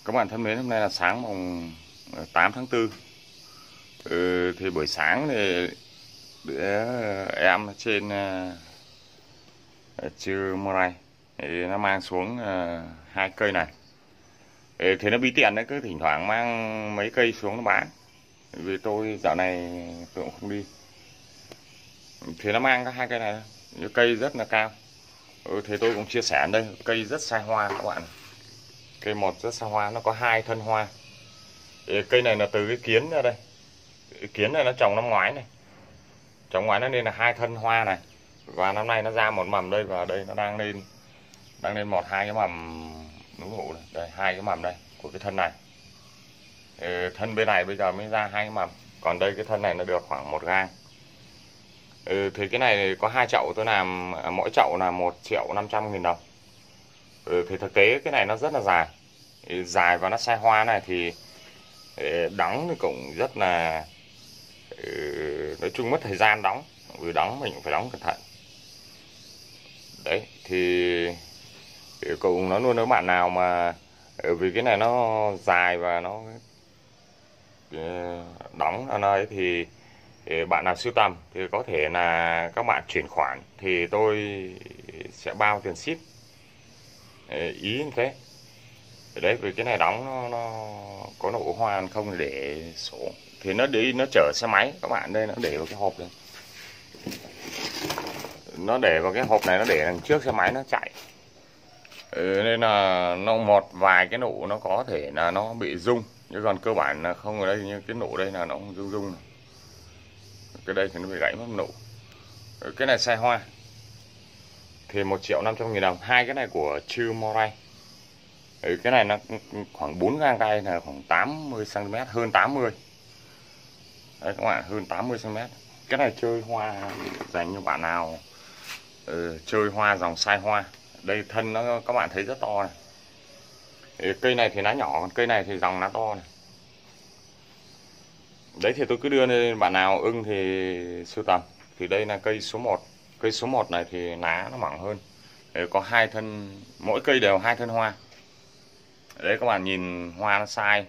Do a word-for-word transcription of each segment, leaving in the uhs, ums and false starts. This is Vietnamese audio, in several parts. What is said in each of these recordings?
Các bạn thân mến, hôm nay là sáng mùng tám tháng tư. Ừ, thì buổi sáng thì đứa em trên uh, chư Morai thì nó mang xuống uh, hai cây này. Ừ, thì nó bí tiện đấy, cứ thỉnh thoảng mang mấy cây xuống nó bán. Vì tôi dạo này tôi cũng không đi. Thì nó mang cái hai cây này, cây rất là cao. Ừ, thì tôi cũng chia sẻ đây, cây rất sai hoa các bạn. Cây một rất sai hoa, nó có hai thân hoa. Cây này là từ cái kiến ra đây. Cái kiến này nó trồng năm ngoái này. Trồng ngoái nó nên là hai thân hoa này. Và năm nay nó ra một mầm đây, và đây nó đang lên đang lên một hai cái mầm đúng hụ này. Đây hai cái mầm đây của cái thân này. Ừ, thân bên này bây giờ mới ra hai cái mầm. Còn đây cái thân này nó được khoảng một gang. Ừ, thì cái này có hai chậu tôi làm, mỗi chậu là một triệu năm trăm nghìn đồng. Ừ, thì thực tế cái này nó rất là dài. Ừ, dài và nó sai hoa này thì đóng thì cũng rất là, nói chung mất thời gian đóng, vì đóng mình cũng phải đóng cẩn thận. Đấy thì cũng nói luôn, nếu bạn nào mà vì cái này nó dài và nó đóng ở nơi thì bạn nào sưu tầm thì có thể là các bạn chuyển khoản thì tôi sẽ bao tiền ship, ý như thế. Đấy, vì cái này đóng nó, nó có nổ hoa không để sổ thì nó đi nó chở xe máy các bạn. Đây nó để vào cái hộp đây, nó để vào cái hộp này, nó để đằng trước xe máy nó chạy. Ừ, nên là nó một vài cái nụ nó có thể là nó bị rung, chứ còn cơ bản là không. Ở đây như cái nụ đây là nó không rung rung này. Cái đây thì nó bị gãy mất nụ. Ừ, cái này sai hoa thì một triệu năm trăm nghìn đồng. Hai cái này của chư Morai. Ừ, cái này nó khoảng bốn gang tay là khoảng tám mươi xăng ti mét, hơn tám mươi. Đấy các bạn, hơn tám mươi xăng ti mét. Cái này chơi hoa dành cho bạn nào ừ, chơi hoa dòng sai hoa. Đây thân nó các bạn thấy rất to này. Ừ, cây này thì lá nhỏ, còn cây này thì dòng lá to này. Đấy thì tôi cứ đưa lên, bạn nào ưng thì sưu tầm. Thì đây là cây số một. Cây số một này thì lá nó mỏng hơn. Đấy, có hai thân, mỗi cây đều hai thân hoa. Đấy các bạn nhìn hoa nó sai.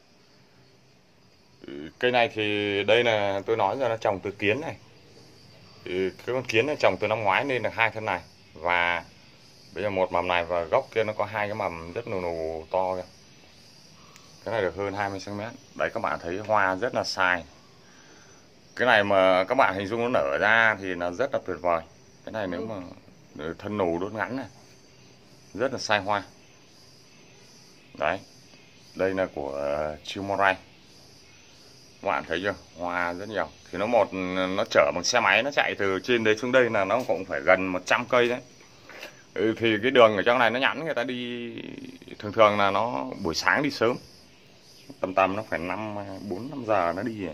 Cây này thì đây là tôi nói ra nó trồng từ kiến này. Cái con kiến này trồng từ năm ngoái nên là hai thân này. Và bây giờ một mầm này và gốc kia nó có hai cái mầm rất nù nù to kìa. Cái này được hơn hai mươi xăng ti mét. Đấy các bạn thấy hoa rất là sai. Cái này mà các bạn hình dung nó nở ra thì là rất là tuyệt vời. Cái này nếu mà thân nù đốt ngắn này, rất là sai hoa. Đấy, đây là của chư Morai. Các bạn thấy chưa, hoa rất nhiều. Thì nó một nó chở bằng xe máy, nó chạy từ trên đấy xuống đây là nó cũng phải gần một trăm cây đấy. Ừ, thì cái đường ở trong này nó nhẵn, người ta đi thường thường là nó buổi sáng đi sớm, tầm tầm nó phải năm bốn năm giờ nó đi.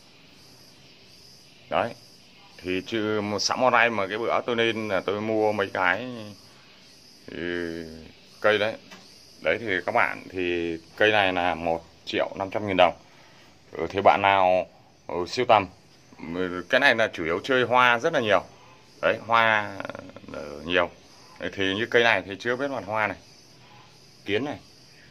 Đấy thì chứ một xã Morai mà cái bữa tôi lên là tôi mua mấy cái ừ, cây đấy. Đấy thì các bạn, thì cây này là một triệu năm trăm nghìn đồng. Ừ, thì bạn nào ừ, siêu tầm, cái này là chủ yếu chơi hoa rất là nhiều. Đấy, hoa nở nhiều. Đấy, thì như cây này thì chưa biết mặt hoa này, kiến này.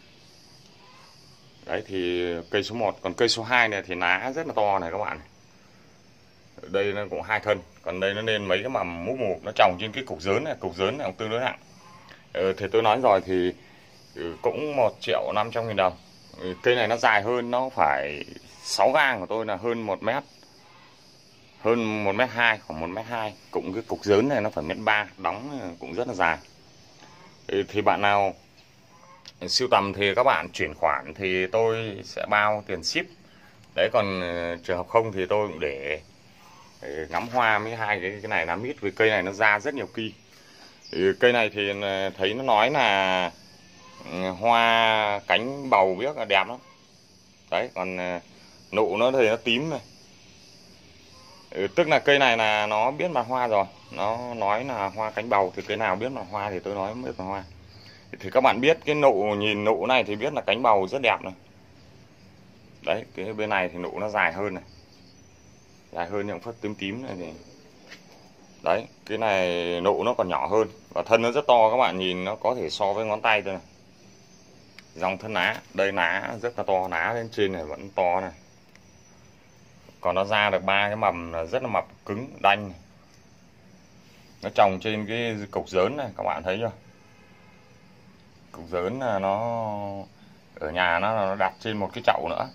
Đấy thì cây số một. Còn cây số hai này thì lá rất là to này các bạn. Đây nó cũng hai thân. Còn đây nó lên mấy cái mầm múp mụp, nó trồng trên cái cục dớn này. Cục dớn này cũng tương đối nặng. Ừ, thì tôi nói rồi thì ừ, cũng một triệu năm trăm nghìn đồng. Ừ, cây này nó dài hơn, nó phải sáu gang của tôi là hơn một mét, hơn một mét hai, khoảng một mét hai. Cũng cái cục dớn này nó phải mét ba, đóng cũng rất là dài. Ừ, thì bạn nào sưu tầm thì các bạn chuyển khoản thì tôi sẽ bao tiền ship. Đấy, còn trường hợp không thì tôi cũng để, để ngắm hoa với hai cái cái này lá mít. Vì cây này nó ra rất nhiều kỳ. Ừ, cây này thì thấy nó nói là hoa cánh bầu biết là đẹp lắm. Đấy, còn nụ nó thì nó tím này. Ừ, tức là cây này là nó biết mặt hoa rồi. Nó nói là hoa cánh bầu, thì cây nào biết mặt hoa thì tôi nói biết mặt hoa. Thì các bạn biết cái nụ, nhìn nụ này thì biết là cánh bầu rất đẹp này. Đấy, cái bên này thì nụ nó dài hơn này, dài hơn những phất tím tím này thì. Đấy, cái này nụ nó còn nhỏ hơn và thân nó rất to, các bạn nhìn nó có thể so với ngón tay thôi này. dòng thân lá. Đây lá rất là to, lá lên trên này vẫn to này. Còn nó ra được ba cái mầm là rất là mập, cứng, đanh. Nó trồng trên cái cục giớn này, các bạn thấy chưa? Cục giớn là nó ở nhà nó, nó đặt trên một cái chậu nữa.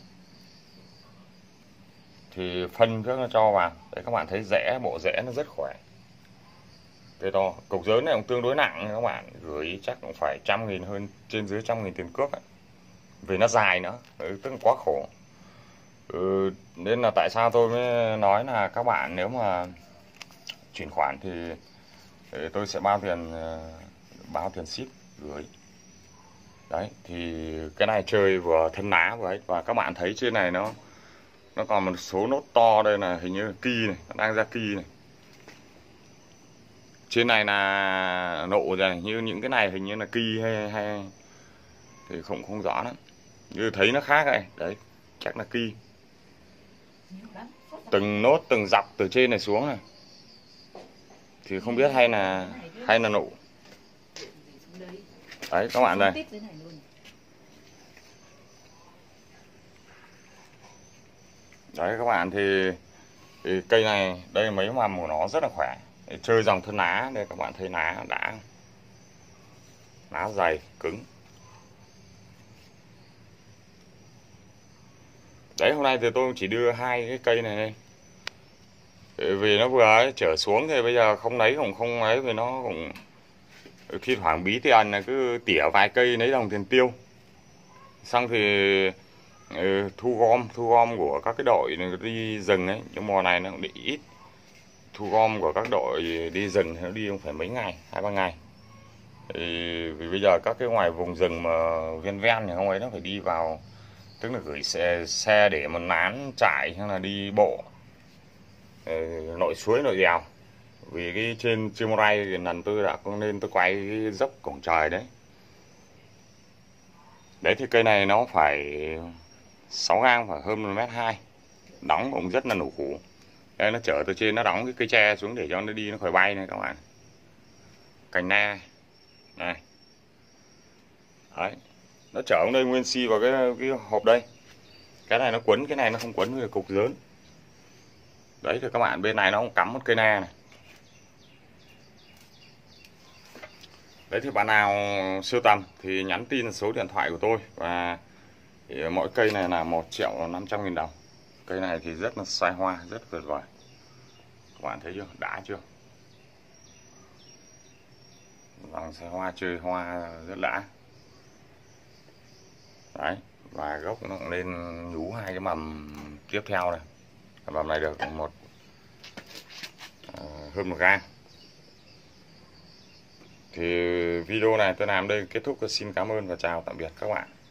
Thì phân trước nó cho vào. Đấy, các bạn thấy rễ, bộ rễ nó rất khỏe. Cây to. Cục giớn này cũng tương đối nặng, các bạn gửi chắc cũng phải trăm nghìn, hơn trên dưới trăm nghìn tiền cước ấy. Vì nó dài nữa, ừ, tức là quá khổ. Ừ, nên là tại sao tôi mới nói là các bạn nếu mà chuyển khoản thì, thì tôi sẽ bao tiền, báo tiền ship gửi. Đấy, thì cái này chơi vừa thân lá vừa ấy. Và các bạn thấy trên này nó nó còn một số nốt to, đây là hình như là ki này, nó đang ra ki này. Trên này là nộ rồi, như những cái này hình như là ki hay hay thì không không rõ lắm. Như thấy nó khác này, đấy, chắc là ki. Từng nốt từng dọc từ trên này xuống này. Thì không biết hay là hay là nụ. Đấy các bạn đây. Đấy các bạn thì, thì cây này đây mấy mầm của nó rất là khỏe. Để chơi dòng thân lá đây, các bạn thấy lá đã, lá dày cứng. Đấy, hôm nay thì tôi chỉ đưa hai cái cây này đây. Vì nó vừa ấy, trở xuống thì bây giờ không lấy cũng không ấy, vì nó cũng thi thoảng bí tiền là cứ tỉa vài cây lấy đồng tiền tiêu. Xong thì ừ, thu gom thu gom của các cái đội đi rừng ấy, nhưng mùa này nó cũng bị ít. Thu gom của các đội đi rừng nó đi không phải mấy ngày, hai ba ngày. Thì, vì bây giờ các cái ngoài vùng rừng mà ven ven thì không ấy, nó phải đi vào, tức là gửi xe xe để mà nán trại hay là đi bộ nội suối nội đèo. Vì cái trên Chimurai thì lần tôi đã có nên tôi quay cái dốc cổng trời đấy. Đấy thì cây này nó phải sáu gang, phải hơn một mét hai. Đóng cũng rất là nổ củ. Đây nó chở từ trên nó đóng cái cây tre xuống để cho nó đi nó khỏi bay này các bạn. Cành na này. Đấy. Nó chở ông đây nguyên si vào cái cái hộp đây. Cái này nó quấn, cái này nó không quấn với cục lớn. Đấy thì các bạn, bên này nó cũng cắm một cây na này. Đấy thì bạn nào sưu tầm thì nhắn tin số điện thoại của tôi. Và thì mỗi cây này là một triệu năm trăm nghìn đồng. Cây này thì rất là xoài hoa, rất tuyệt vời. Các bạn thấy chưa? Đã chưa? Dòng xoài hoa chơi hoa rất đã. Đấy, và gốc nó cũng lên nhú hai cái mầm tiếp theo này. Cái mầm này được một uh, hơn một gang. Thì video này tôi làm đây kết thúc. Xin cảm ơn và chào tạm biệt các bạn.